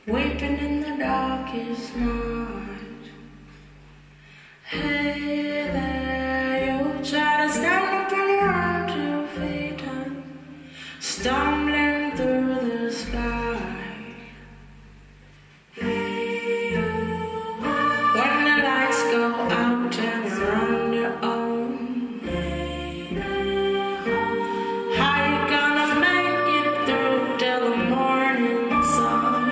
weeping in the darkest night. Hey there, you try to stand up on your own 2 feet and stumbling through the sky. Hey, when the lights go out and you're on your own, how you gonna make it through till the morning sun?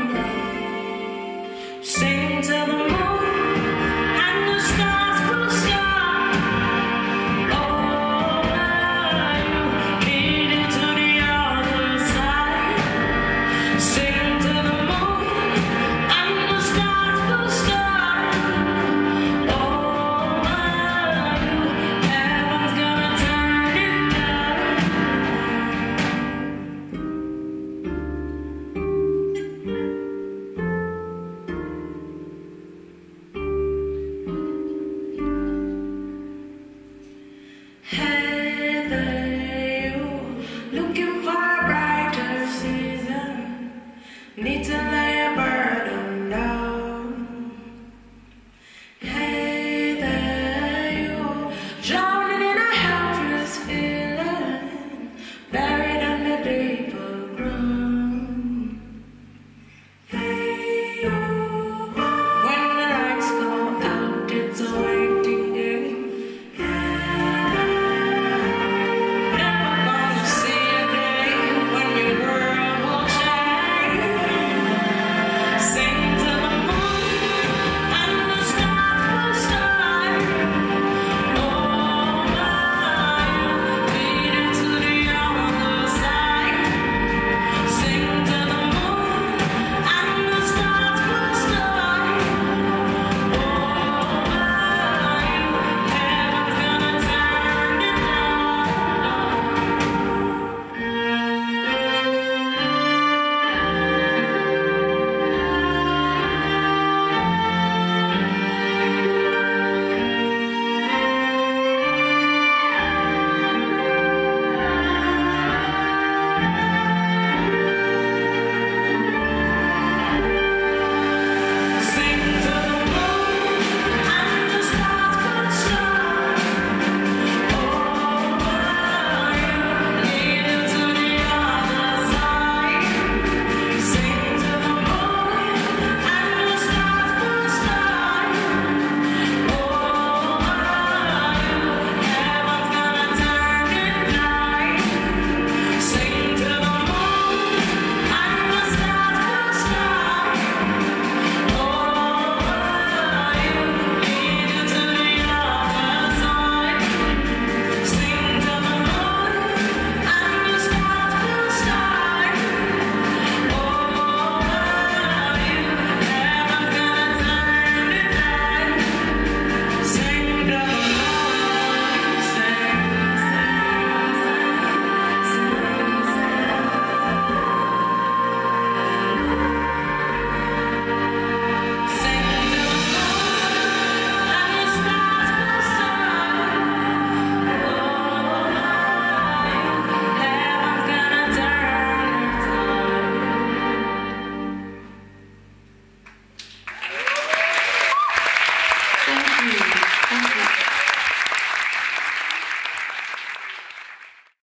Sing to the moon and the stars will shine. Oh, you made it to the other side. Sing to the moon and the stars will shine. Oh, heaven's gonna turn it down. Hey there, you looking for a brighter season, need to lay a burden down. Hey there, you drowning in a helpless feeling, buried under deeper ground. Hey, when the lights go out, it's a waiting game. Never gonna see a day when your world will change. Sing to the moon and the stars will shine. Oh, made it to the other side. Sing to the moon and the stars will shine. Oh, heaven's gonna turn it Sing to the moon and the stars will shine. Oh, made it to the other side. Sing to the moon and the stars will shine. Oh, heaven's gonna turn it right. Sing to the moon and the stars will shine. Oh, made it to the other side. Sing to the moon and the stars will shine. Oh, heaven's gonna turn it right. Sing to the moon, sing, sing to the moon and the stars will shine. Oh, heaven's gonna turn it on. Thank you.